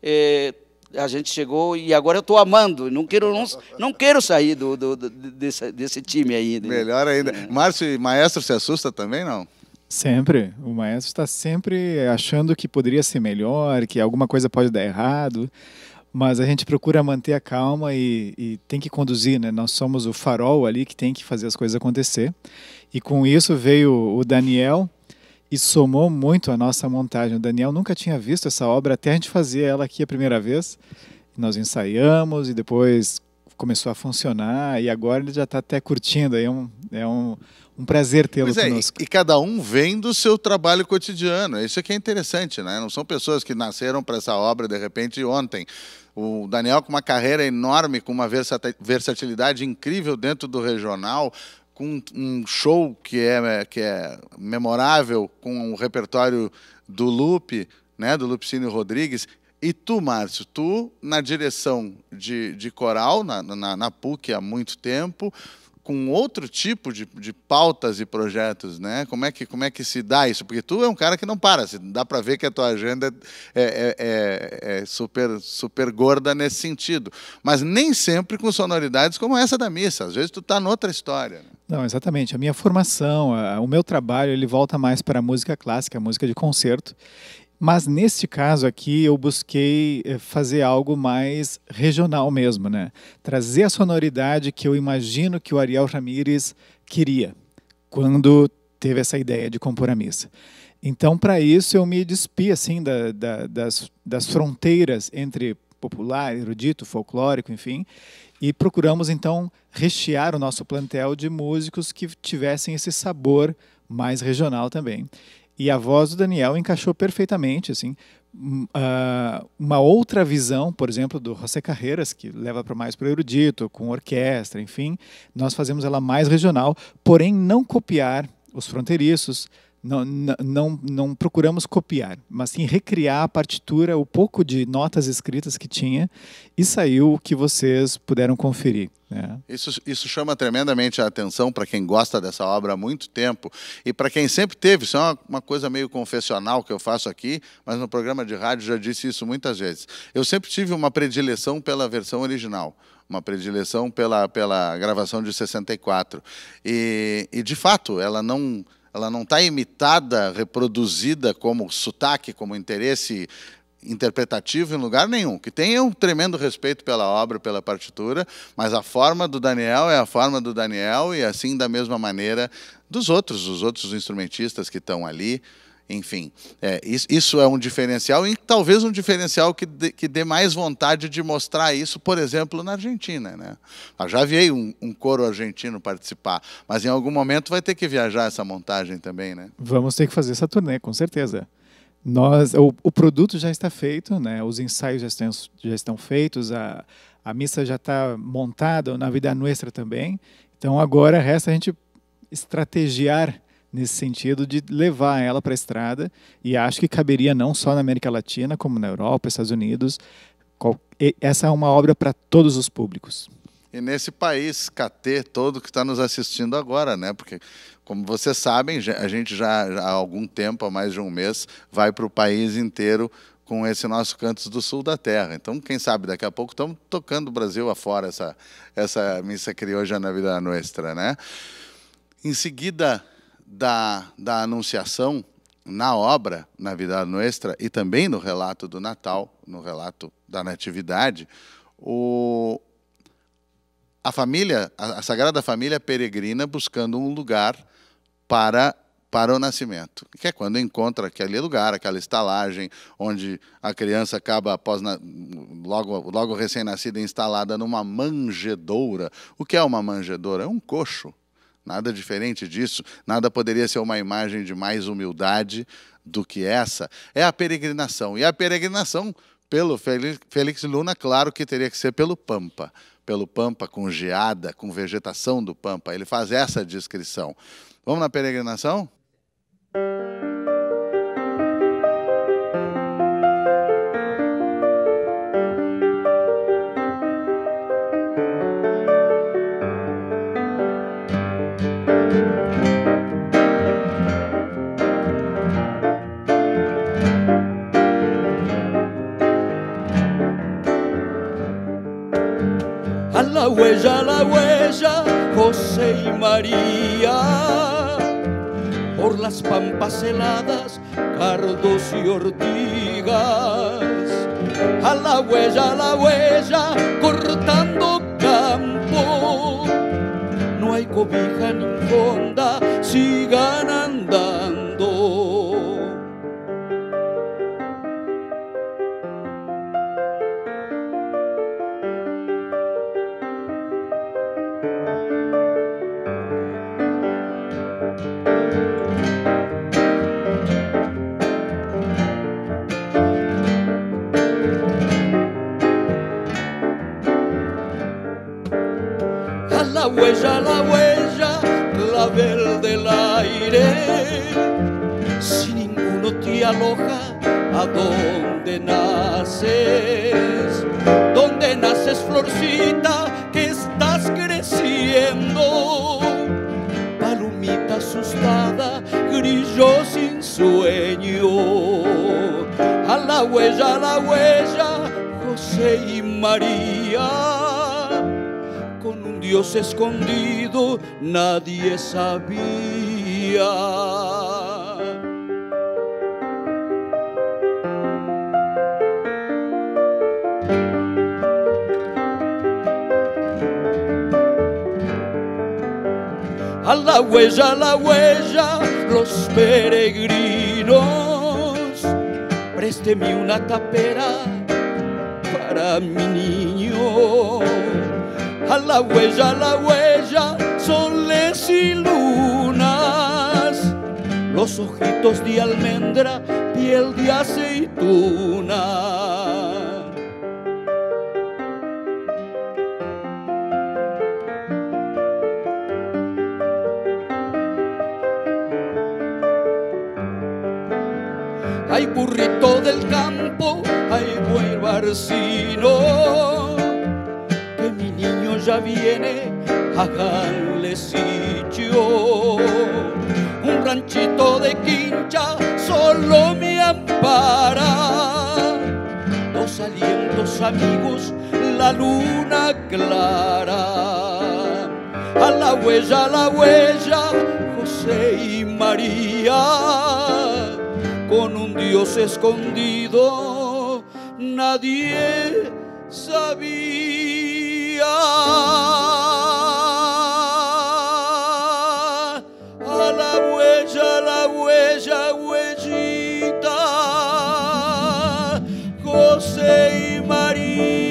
é, a gente chegou e agora eu estou amando, não quero, não, não quero sair do, do, do, desse, desse time aí. Né? Melhor ainda. É. Márcio, e maestro se assusta também, não? Sempre. O maestro está sempre achando que poderia ser melhor, que alguma coisa pode dar errado, mas a gente procura manter a calma e, e tem que conduzir, né? Nós somos o farol ali que tem que fazer as coisas acontecer. E com isso veio o Daniel e somou muito a nossa montagem. O Daniel nunca tinha visto essa obra até a gente fazer ela aqui a primeira vez. Nós ensaiamos e depois começou a funcionar e agora ele já está até curtindo. Aí é um, é um, um prazer tê-lo é, conosco. E, e cada um vem do seu trabalho cotidiano. Isso aqui é interessante, né? Não são pessoas que nasceram para essa obra de repente ontem. O Daniel com uma carreira enorme, com uma versatilidade incrível dentro do regional, com um show que é, que é memorável, com o repertório do Lupe, né, do Lupicínio Rodrigues. E tu, Márcio, tu na direção de, de coral, na, na, na P U C há muito tempo, com outro tipo de, de pautas e projetos, né? Como é, que, como é que se dá isso? Porque tu é um cara que não para, dá para ver que a tua agenda é, é, é, é super, super gorda nesse sentido. Mas nem sempre com sonoridades como essa da missa. Às vezes tu está noutra história. Né? Não, exatamente. A minha formação, a, o meu trabalho, ele volta mais para a música clássica, a música de concerto. Mas neste caso aqui eu busquei fazer algo mais regional mesmo, né? Trazer a sonoridade que eu imagino que o Ariel Ramírez queria quando teve essa ideia de compor a missa. Então, para isso, eu me despi assim, da, da, das, das fronteiras entre popular, erudito, folclórico, enfim, e procuramos então rechear o nosso plantel de músicos que tivessem esse sabor mais regional também. E a voz do Daniel encaixou perfeitamente, assim, uh, uma outra visão, por exemplo, do José Carreiras, que leva para mais para o erudito, com orquestra, enfim, nós fazemos ela mais regional, porém não copiar os fronteiriços, não, não, não procuramos copiar, mas sim recriar a partitura, o pouco de notas escritas que tinha, e saiu o que vocês puderam conferir. Né? Isso, isso chama tremendamente a atenção para quem gosta dessa obra há muito tempo e para quem sempre teve, isso é uma, uma coisa meio confessional que eu faço aqui, mas no programa de rádio já disse isso muitas vezes. Eu sempre tive uma predileção pela versão original, uma predileção pela, pela gravação de sessenta e quatro. E, e de fato, ela não... ela não está imitada, reproduzida como sotaque, como interesse interpretativo em lugar nenhum. Que tenha um tremendo respeito pela obra, pela partitura, mas a forma do Daniel é a forma do Daniel e assim da mesma maneira dos outros, os outros instrumentistas que estão ali. Enfim, é, isso, isso é um diferencial e talvez um diferencial que dê, que dê mais vontade de mostrar isso, por exemplo, na Argentina. Né? Eu já vi um, um coro argentino participar, mas em algum momento vai ter que viajar essa montagem também, né? Vamos ter que fazer essa turnê, com certeza. Nós, o, o produto já está feito, né? Os ensaios já estão, já estão feitos, a, a missa já está montada, na Vida Nuestra também. Então agora resta a gente estrategiar nesse sentido de levar ela para a estrada, e acho que caberia não só na América Latina, como na Europa, Estados Unidos. Essa é uma obra para todos os públicos. E nesse país K T todo que está nos assistindo agora, né? Porque, como vocês sabem, a gente já, já há algum tempo, há mais de um mês, vai para o país inteiro com esse nosso Cantos do Sul da Terra. Então, quem sabe, daqui a pouco estamos tocando o Brasil afora, essa, essa missa criolla na vida nuestra, né? Em seguida da, da anunciação, na obra, na vida nuestra, e também no relato do Natal, no relato da Natividade, o, a família, a, a Sagrada Família peregrina buscando um lugar para, para o nascimento, que é quando encontra aquele lugar, aquela estalagem, onde a criança acaba, após na, logo, logo recém-nascida, instalada numa manjedoura. O que é uma manjedoura? É um coxo. Nada diferente disso, nada poderia ser uma imagem de mais humildade do que essa. É a peregrinação. E a peregrinação, pelo Félix Luna, claro que teria que ser pelo Pampa. Pelo Pampa, com geada, com vegetação do Pampa. Ele faz essa descrição. Vamos na peregrinação? A la huella, la huella, José y María, por las pampas heladas, cardos y ortigas. A la huella, la huella, cortando campo, no hay cobija ni fonda, sigan andando. La huella, la huella, clavel del aire, si ninguno te aloja, ¿a dónde naces? ¿Dónde naces, florcita, que estás creciendo? Palomita asustada, grillo sin sueño. A la huella, a la huella, José y María, con un Dios escondido nadie sabía. A la huella, a la huella, los peregrinos, présteme una tapera para mi niño. A la huella, a la huella, soles y lunas, los ojitos de almendra, piel de aceituna. Ay, burrito del campo, ay, buey barcino, que mi niño ya viene, háganle sitio. Un ranchito de quincha solo me ampara, dos alientos amigos, la luna clara. A la huella, a la huella, José y María, con un Dios escondido nadie sabía. A la huella, a la huella, huellita, José y María.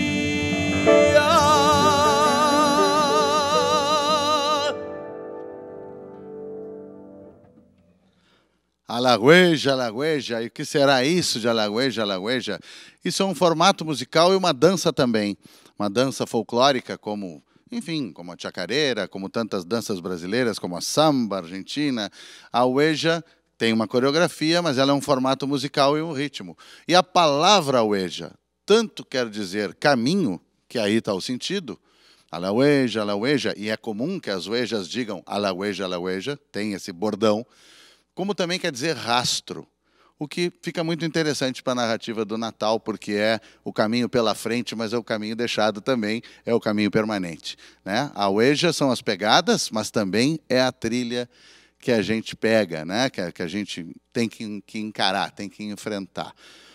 Alagueja, Alagueja, e o que será isso de Alagueja, Alagueja? Isso é um formato musical e uma dança também. Uma dança folclórica, como enfim, como a chacareira, como tantas danças brasileiras, como a samba argentina. A hueja tem uma coreografia, mas ela é um formato musical e um ritmo. E a palavra hueja tanto quer dizer caminho, que aí está o sentido, a la hueja, a la hueja, e é comum que as huejas digam a la hueja, a la hueja, tem esse bordão, como também quer dizer rastro, o que fica muito interessante para a narrativa do Natal, porque é o caminho pela frente, mas é o caminho deixado também, é o caminho permanente, né? A hueja são as pegadas, mas também é a trilha que a gente pega, né? que, que a gente tem que, que encarar, tem que enfrentar.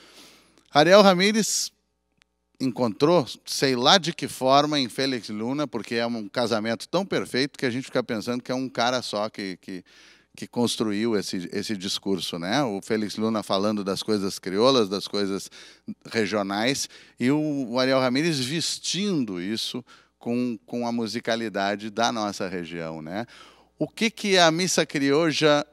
Ariel Ramírez encontrou, sei lá de que forma, em Félix Luna, porque é um casamento tão perfeito que a gente fica pensando que é um cara só que, que, que construiu esse, esse discurso, né? O Félix Luna falando das coisas crioulas, das coisas regionais, e o, o Ariel Ramírez vestindo isso com, com a musicalidade da nossa região, né? O que que a missa crioja,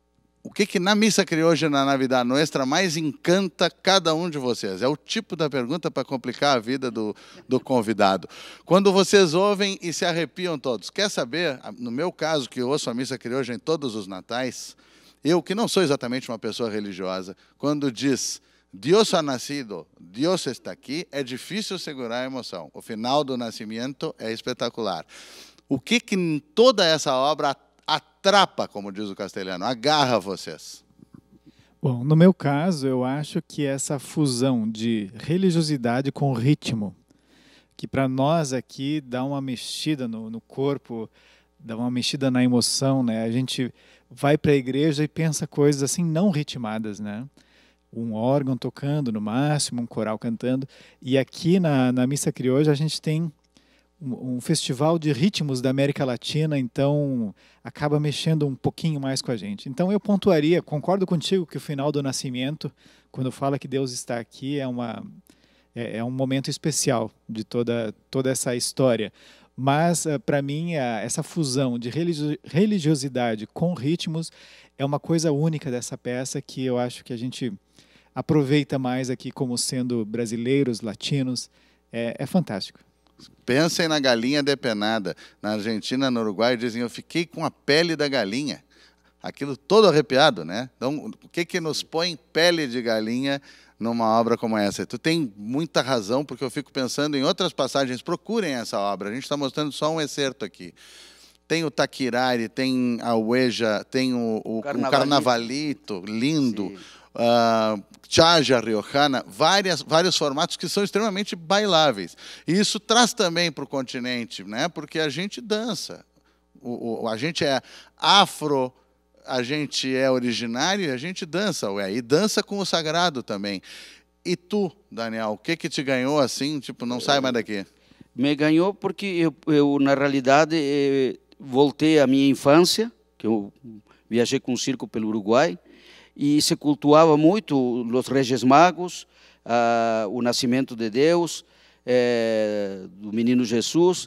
o que que na missa crioja na Navidad Nuestra mais encanta cada um de vocês? É o tipo da pergunta para complicar a vida do, do convidado. Quando vocês ouvem e se arrepiam todos. Quer saber? No meu caso, que eu ouço a missa crioja em todos os natais, eu, que não sou exatamente uma pessoa religiosa, quando diz Deus ha nascido, Deus está aqui, é difícil segurar a emoção. O final do nascimento é espetacular. O que que em toda essa obra atrapa, como diz o castelhano, agarra vocês? Bom, no meu caso, eu acho que essa fusão de religiosidade com ritmo, que para nós aqui dá uma mexida no, no corpo, dá uma mexida na emoção, né? A gente vai para a igreja e pensa coisas assim não ritmadas, né? Um órgão tocando no máximo, um coral cantando. E aqui na, na Missa Crioja a gente tem um festival de ritmos da América Latina, então acaba mexendo um pouquinho mais com a gente. Então eu pontuaria, concordo contigo que o final do nascimento, quando fala que Deus está aqui, é, uma, é, é um momento especial de toda, toda essa história. Mas, para mim, a, essa fusão de religiosidade com ritmos é uma coisa única dessa peça que eu acho que a gente aproveita mais aqui como sendo brasileiros, latinos. É, é fantástico. Pensem na galinha depenada. Na Argentina, no Uruguai, dizem, eu fiquei com a pele da galinha. Aquilo todo arrepiado, né? Então, o que que nos põe pele de galinha numa obra como essa? Tu tem muita razão, porque eu fico pensando em outras passagens. Procurem essa obra. A gente está mostrando só um excerto aqui. Tem o Taquirari, tem a Hueja, tem o, o, Carnavalito. o Carnavalito, lindo. Sim. Uh, Chaja Riojana, várias, vários formatos que são extremamente bailáveis. E isso traz também para o continente, né? Porque a gente dança. O, o, a gente é afro, a gente é originário e a gente dança. Ué, e dança com o sagrado também. E tu, Daniel, o que que te ganhou assim? Tipo, não sai mais daqui. Me ganhou porque eu, eu na realidade, eh, voltei à minha infância, que eu viajei com um circo pelo Uruguai, e se cultuava muito os Reis Magos, ah, o nascimento de Deus, eh, do menino Jesus,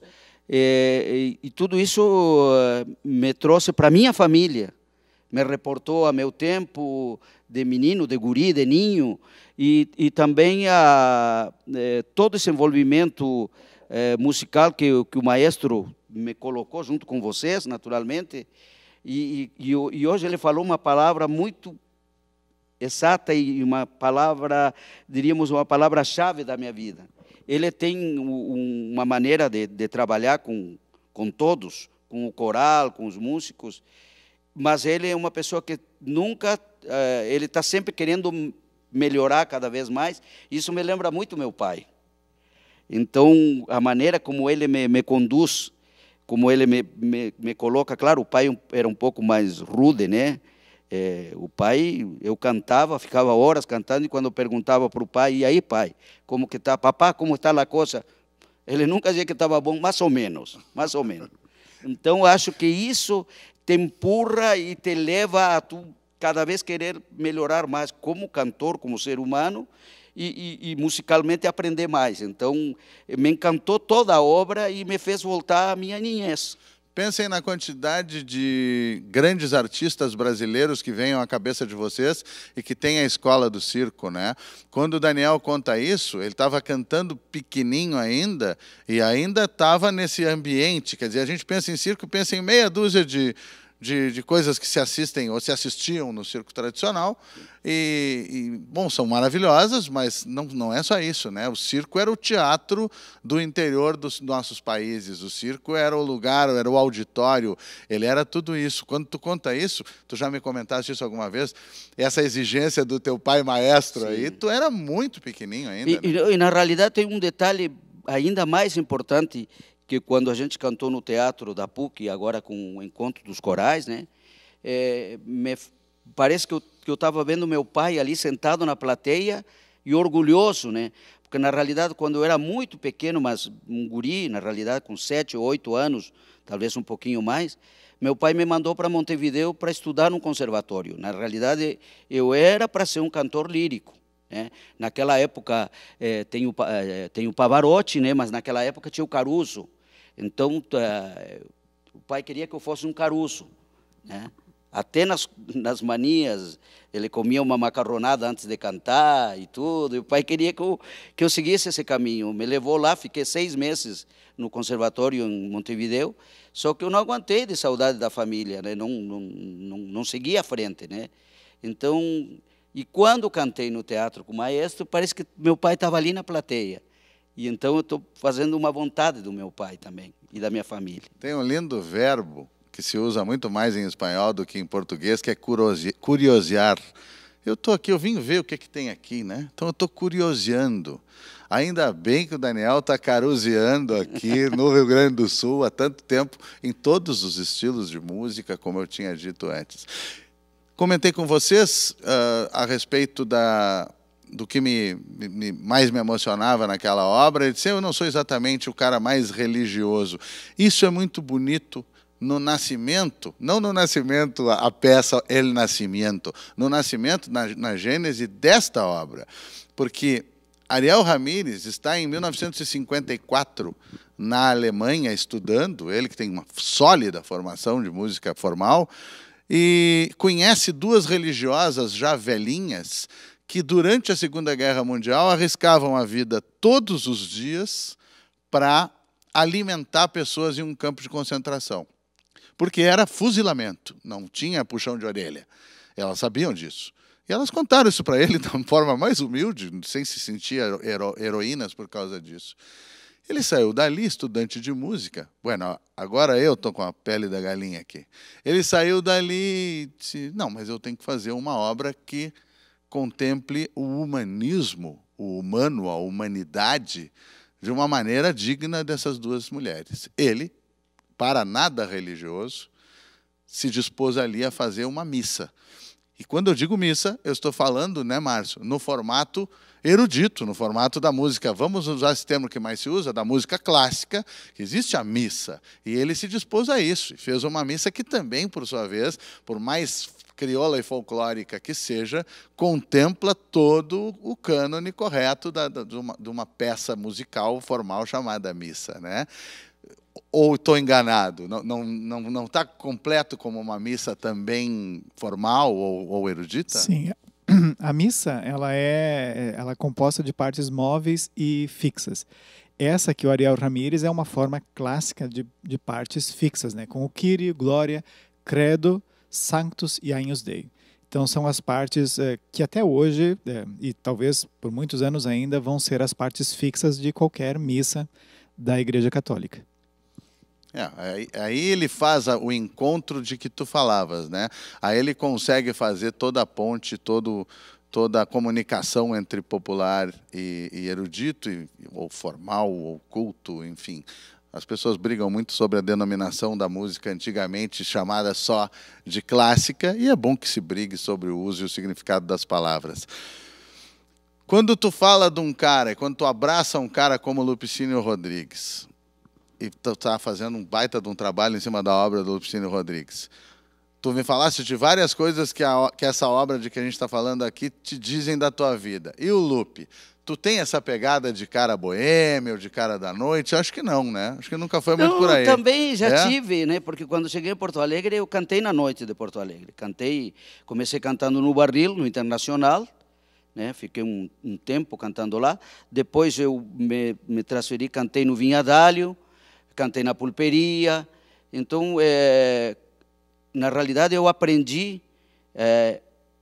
eh, e, e tudo isso eh, me trouxe para minha família, me reportou a meu tempo de menino, de guri, de ninho, e, e também a, eh, todo esse envolvimento eh, musical que, que o maestro me colocou junto com vocês, naturalmente, e, e, e hoje ele falou uma palavra muito exata e uma palavra, diríamos, uma palavra-chave da minha vida. Ele tem uma maneira de, de trabalhar com, com todos, com o coral, com os músicos, mas ele é uma pessoa que nunca, uh, ele está sempre querendo melhorar cada vez mais. Isso me lembra muito meu pai. Então, a maneira como ele me, me conduz, como ele me, me, me coloca, claro, o pai era um pouco mais rude, né? É, o pai, eu cantava, ficava horas cantando, e quando eu perguntava para o pai, e aí pai, como que está? Papá, como está a coisa? Ele nunca dizia que estava bom, mais ou menos, mais ou menos. Então, acho que isso te empurra e te leva a tu cada vez querer melhorar mais como cantor, como ser humano, e, e, e musicalmente aprender mais. Então, me encantou toda a obra e me fez voltar à minha niñez. Pensem na quantidade de grandes artistas brasileiros que venham à cabeça de vocês e que tem a escola do circo, né? Quando o Daniel conta isso, ele estava cantando pequenininho ainda e ainda estava nesse ambiente. Quer dizer, a gente pensa em circo, pensa em meia dúzia de, de, de coisas que se assistem ou se assistiam no circo tradicional. E, e, bom, são maravilhosas, mas não, não é só isso, né? O circo era o teatro do interior dos nossos países. O circo era o lugar, era o auditório, ele era tudo isso. Quando tu conta isso, tu já me comentaste isso alguma vez, essa exigência do teu pai maestro. Sim. Aí, tu era muito pequenininho ainda. E, né? e, e, na realidade, tem um detalhe ainda mais importante, que quando a gente cantou no teatro da P U C, agora com o Encontro dos Corais, né? É, me parece que eu que eu estava vendo meu pai ali sentado na plateia e orgulhoso, né? Porque, na realidade, quando eu era muito pequeno, mas um guri, na realidade, com sete ou oito anos, talvez um pouquinho mais, meu pai me mandou para Montevideo para estudar no conservatório. Na realidade, eu era para ser um cantor lírico, né? Naquela época, eh, tem, o, eh, tem o Pavarotti, né? Mas naquela época tinha o Caruso. Então, eh, o pai queria que eu fosse um Caruso, né? Até nas, nas manias, ele comia uma macarronada antes de cantar e tudo, e o pai queria que eu, que eu seguisse esse caminho. Me levou lá, fiquei seis meses no conservatório em Montevideo, só que eu não aguentei de saudade da família, né? não, não, não, não segui à frente, né? Então, e quando cantei no teatro com o maestro, parece que meu pai estava ali na plateia. E então eu estou fazendo uma vontade do meu pai também, e da minha família. Tem um lindo verbo que se usa muito mais em espanhol do que em português, que é curiosear. Eu estou aqui, eu vim ver o que, que tem aqui, né? Então eu estou curioseando. Ainda bem que o Daniel está caruseando aqui no Rio Grande do Sul há tanto tempo, em todos os estilos de música, como eu tinha dito antes. Comentei com vocês uh, a respeito da, do que me, me, mais me emocionava naquela obra. Ele disse, eu não sou exatamente o cara mais religioso. Isso é muito bonito no nascimento, não no nascimento, a peça El Nascimento, no nascimento, na, na gênese desta obra. Porque Ariel Ramírez está em mil novecentos e cinquenta e quatro na Alemanha estudando, ele que tem uma sólida formação de música formal, e conhece duas religiosas já velhinhas que durante a Segunda Guerra Mundial arriscavam a vida todos os dias para alimentar pessoas em um campo de concentração. Porque era fuzilamento, não tinha puxão de orelha. Elas sabiam disso. E elas contaram isso para ele de uma forma mais humilde, sem se sentir hero heroínas por causa disso. Ele saiu dali, estudante de música. Bueno, agora eu estou com a pele da galinha aqui. Ele saiu dali e disse, não, mas eu tenho que fazer uma obra que contemple o humanismo, o humano, a humanidade, de uma maneira digna dessas duas mulheres. Ele, para nada religioso, se dispôs ali a fazer uma missa. E quando eu digo missa, eu estou falando, né, Márcio, no formato erudito, no formato da música. Vamos usar esse termo que mais se usa, da música clássica, que existe a missa. E ele se dispôs a isso, e fez uma missa que também, por sua vez, por mais crioula e folclórica que seja, contempla todo o cânone correto da, da, de, uma, de uma peça musical formal chamada missa, né? Ou estou enganado? Não está não, não, não tá completo como uma missa também formal ou, ou erudita? Sim. A missa ela é, ela é composta de partes móveis e fixas. Essa que o Ariel Ramírez é uma forma clássica de, de partes fixas, né? Com o Kyrie, Glória, Credo, Sanctus e Agnus Dei. Então são as partes eh, que até hoje, eh, e talvez por muitos anos ainda, vão ser as partes fixas de qualquer missa da Igreja Católica. É, aí, aí ele faz a, o encontro de que tu falavas, né? Aí ele consegue fazer toda a ponte, todo, toda a comunicação entre popular e, e erudito, e, ou formal, ou culto, enfim. As pessoas brigam muito sobre a denominação da música antigamente chamada só de clássica, e é bom que se brigue sobre o uso e o significado das palavras. Quando tu fala de um cara, quando tu abraça um cara como Lupicínio Rodrigues, e tu está fazendo um baita de um trabalho em cima da obra do Lupicínio Rodrigues, tu me falaste de várias coisas que, a, que essa obra de que a gente está falando aqui te dizem da tua vida. E o Lupe? Tu tem essa pegada de cara boêmio, de cara da noite? Acho que não, né? Acho que nunca foi muito Não, por aí. Também já É? tive, né? Porque quando cheguei em Porto Alegre, eu cantei na noite de Porto Alegre. Cantei, comecei cantando no Barril, no Internacional, né? Fiquei um, um tempo cantando lá. Depois eu me, me transferi, cantei no Vinhadalho, cantei na Pulperia. Então, é, na realidade, eu aprendi é,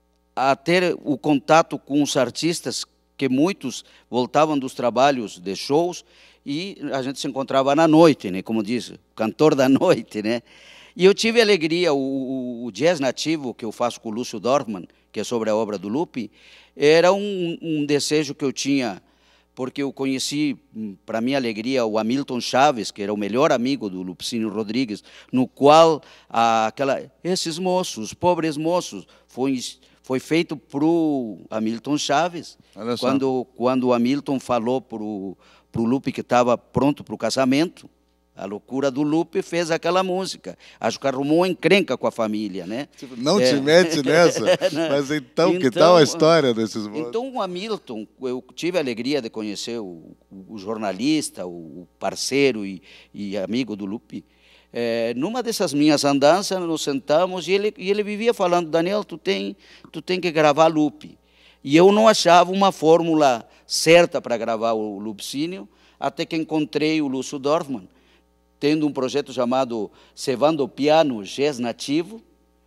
a ter o contato com os artistas, que muitos voltavam dos trabalhos de shows e a gente se encontrava na noite, né? Como diz, cantor da noite, né? E eu tive alegria, o, o jazz nativo que eu faço com o Lúcio Dorfman, que é sobre a obra do Lupe, era um, um desejo que eu tinha, porque eu conheci, para minha alegria, o Hamilton Chaves, que era o melhor amigo do Lupicínio Rodrigues, no qual a, aquela, esses moços, pobres moços, foi Foi feito para o Hamilton Chaves, quando, quando o Hamilton falou para o Lupe que estava pronto para o casamento. A loucura do Lupe fez aquela música. Acho que arrumou uma encrenca com a família, né? Tipo, não é. te mete nessa? Mas então, então, que tal a história desses moços? Então, o Hamilton, eu tive a alegria de conhecer o, o jornalista, o parceiro e, e amigo do Lupe. É, numa dessas minhas andanças, nos sentamos e ele, e ele vivia falando, Daniel, tu tem, tu tem que gravar Lupe. E eu não achava uma fórmula certa para gravar o Lupicínio, até que encontrei o Lúcio Dorfman, tendo um projeto chamado Cevando Piano, Jazz Nativo,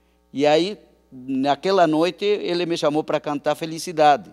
e aí, naquela noite, ele me chamou para cantar Felicidade.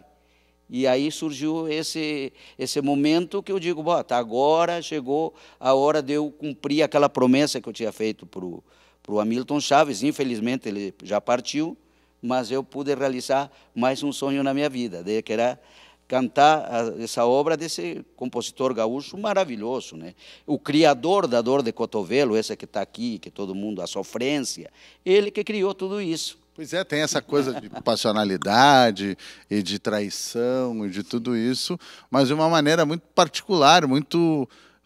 E aí surgiu esse, esse momento que eu digo, bom, tá, agora chegou a hora de eu cumprir aquela promessa que eu tinha feito para o Hamilton Chaves. Infelizmente, ele já partiu, mas eu pude realizar mais um sonho na minha vida, de, que era cantar essa obra desse compositor gaúcho maravilhoso, né? O criador da Dor de Cotovelo, essa que está aqui, que todo mundo, a Sofrência, ele que criou tudo isso. Pois é, tem essa coisa de passionalidade e de traição e de tudo isso, mas de uma maneira muito particular, muito...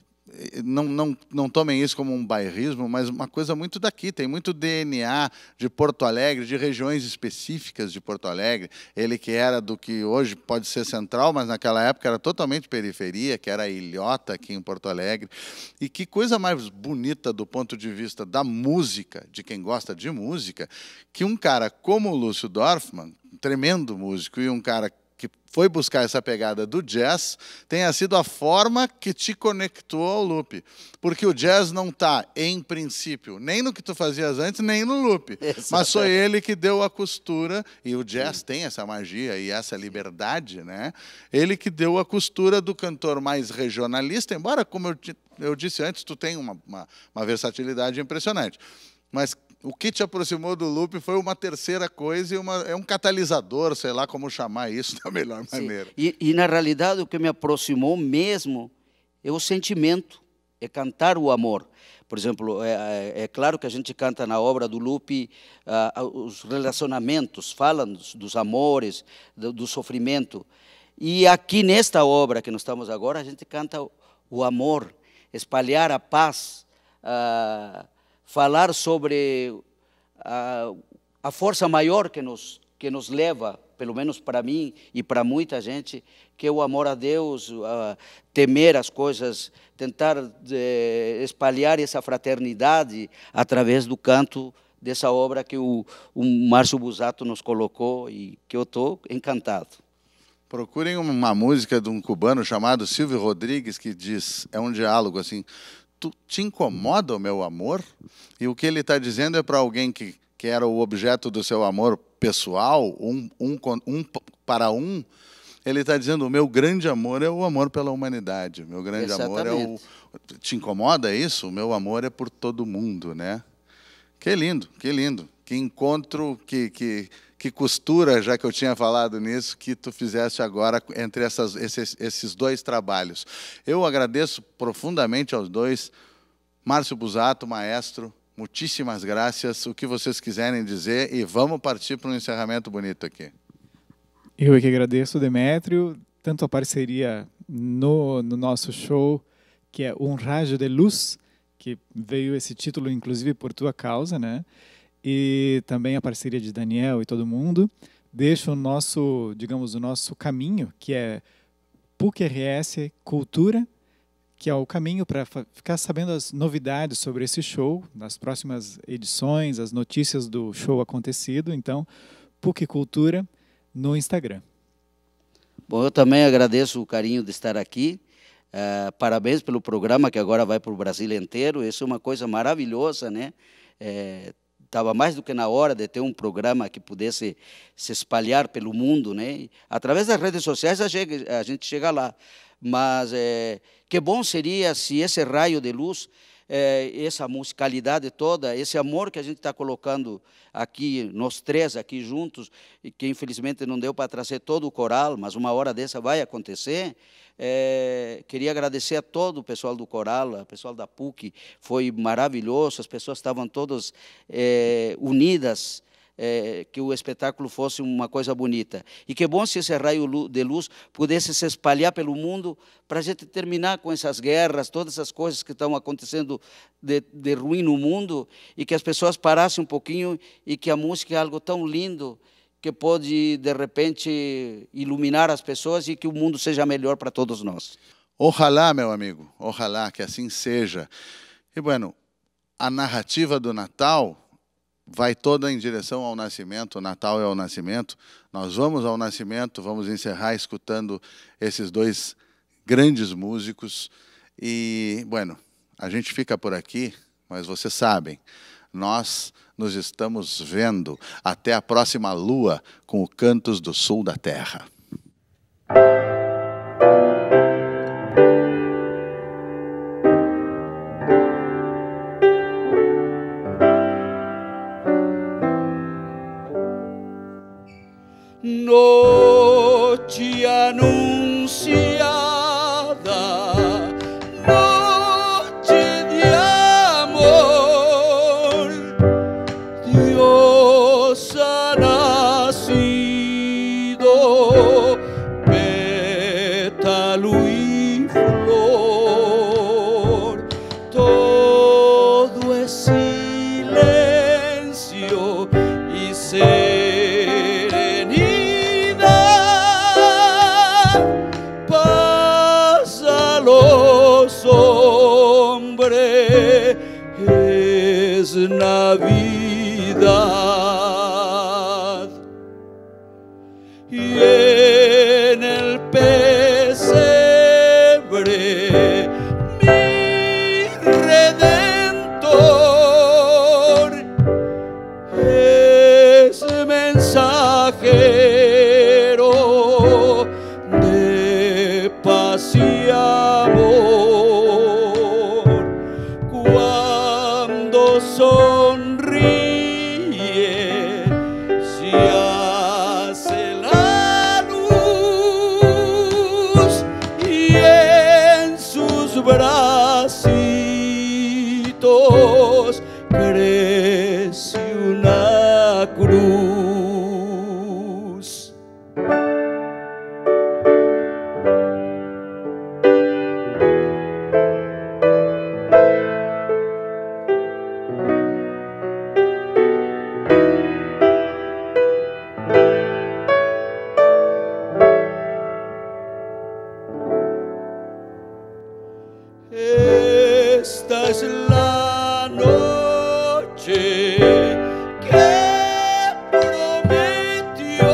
Não, não, não tomem isso como um bairrismo, mas uma coisa muito daqui. Tem muito D N A de Porto Alegre, de regiões específicas de Porto Alegre. Ele que era do que hoje pode ser central, mas naquela época era totalmente periferia, que era a ilhota aqui em Porto Alegre. E que coisa mais bonita do ponto de vista da música, de quem gosta de música, que um cara como o Lúcio Dorfman, um tremendo músico, e um cara que foi buscar essa pegada do jazz, tenha sido a forma que te conectou ao Lupe. Porque o jazz não está, em princípio, nem no que tu fazias antes, nem no Lupe. Exato. Mas foi ele que deu a costura, e o jazz Sim. tem essa magia e essa liberdade, né? Ele que deu a costura do cantor mais regionalista, embora, como eu, eu disse antes, tu tem uma, uma, uma versatilidade impressionante. Mas o que te aproximou do Lupe foi uma terceira coisa e uma, é um catalisador, sei lá como chamar isso da melhor maneira. E, e, na realidade, o que me aproximou mesmo é o sentimento, é cantar o amor. Por exemplo, é, é, é claro que a gente canta na obra do Lupe uh, os relacionamentos, falam dos, dos amores, do, do sofrimento. E aqui, nesta obra que nós estamos agora, a gente canta o, o amor, espalhar a paz, uh, falar sobre a, a força maior que nos, que nos leva, pelo menos para mim e para muita gente, que é o amor a Deus, a temer as coisas, tentar de, espalhar essa fraternidade através do canto dessa obra que o, o Márcio Busato nos colocou e que eu estou encantado. Procurem uma música de um cubano chamado Silvio Rodrigues, que diz, é um diálogo assim, tu te incomoda o meu amor? E o que ele está dizendo é para alguém que, que era o objeto do seu amor pessoal, um, um, um para um, ele está dizendo, o meu grande amor é o amor pela humanidade, o meu grande Exatamente. amor é o... Te incomoda isso? O meu amor é por todo mundo, né? Que lindo, que lindo. Que encontro, que, que, que costura, já que eu tinha falado nisso, que tu fizeste agora entre essas, esses, esses dois trabalhos. Eu agradeço profundamente aos dois. Márcio Busato, maestro, muitíssimas graças. O que vocês quiserem dizer e vamos partir para um encerramento bonito aqui. Eu é que agradeço, Demétrio, tanto a parceria no, no nosso show, que é Um Raio de Luz, que veio esse título, inclusive, por tua causa, né? E também a parceria de Daniel e todo mundo. Deixa o nosso, digamos, o nosso caminho, que é P U C R S Cultura, que é o caminho para ficar sabendo as novidades sobre esse show, nas próximas edições, as notícias do show acontecido. Então, P U C Cultura no Instagram. Bom, eu também agradeço o carinho de estar aqui. Uh, parabéns pelo programa que agora vai para o Brasil inteiro. Isso é uma coisa maravilhosa, né? Estava é, mais do que na hora de ter um programa que pudesse se espalhar pelo mundo, né? E, através das redes sociais a gente, a gente chega lá. Mas é, que bom seria se esse raio de luz, é, essa musicalidade toda, esse amor que a gente está colocando aqui, nós três aqui juntos, e que infelizmente não deu para trazer todo o coral, mas uma hora dessa vai acontecer. É, queria agradecer a todo o pessoal do coral, o pessoal da P U C, foi maravilhoso, as pessoas estavam todas é, unidas, é, que o espetáculo fosse uma coisa bonita. E que bom se esse raio de luz pudesse se espalhar pelo mundo para a gente terminar com essas guerras, todas essas coisas que estão acontecendo de, de ruim no mundo, e que as pessoas parassem um pouquinho e que a música é algo tão lindo que pode, de repente, iluminar as pessoas e que o mundo seja melhor para todos nós. Ojalá, meu amigo, ojalá que assim seja. E, bueno, a narrativa do Natal vai toda em direção ao nascimento. O Natal é o nascimento. Nós vamos ao nascimento, vamos encerrar escutando esses dois grandes músicos. E, bueno, a gente fica por aqui, mas vocês sabem, nós nos estamos vendo. Até a próxima lua com o Cantos do Sul da Terra. Noche anunciada, noche de amor, Dios ha nacido, pétalo y flor, todo es silencio y se es Navidad y en el pesebre mi Redentor es mensajero de paz y amor. Sonríe, se hace la luz y en sus bracitos crece una cruz. Esta es la noche que prometió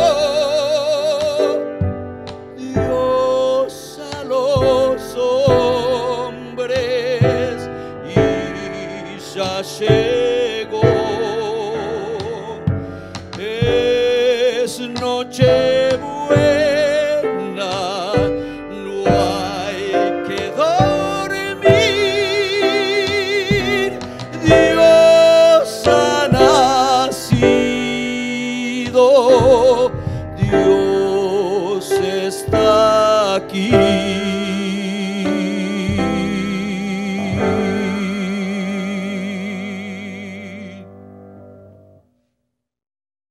Dios a los hombres y ya llegó. Es noche buena, no hay que dormir. Dios ha nacido, Dios está aquí.